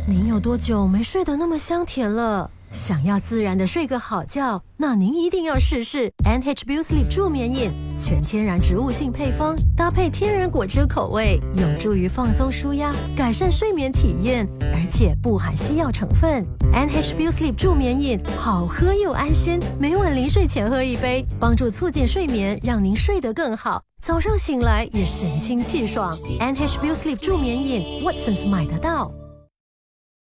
您有多久没睡得那么香甜了？想要自然的睡个好觉，那您一定要试试 Beau Sleep 助眠饮，全天然植物性配方，搭配天然果汁口味，有助于放松舒压，改善睡眠体验，而且不含西药成分。Beau Sleep 助眠饮好喝又安心，每晚临睡前喝一杯，帮助促进睡眠，让您睡得更好。早上醒来也神清气爽。Beau Sleep 助眠饮 ，Watsons 买得到。